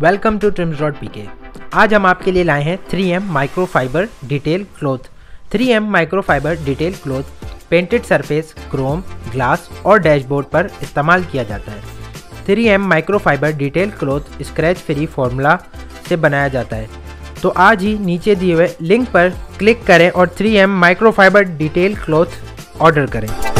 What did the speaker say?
Welcome to trims.pk। आज हम आपके लिए लाए हैं 3M microfibre detail cloth. 3M microfibre detail cloth painted surface, chrome, glass और डैशबोर्ड पर इस्तेमाल किया जाता है। 3M microfibre detail cloth scratch free formula से बनाया जाता है। तो आज ही नीचे दिए हुए लिंक पर क्लिक करें और 3M microfibre detail cloth order करें।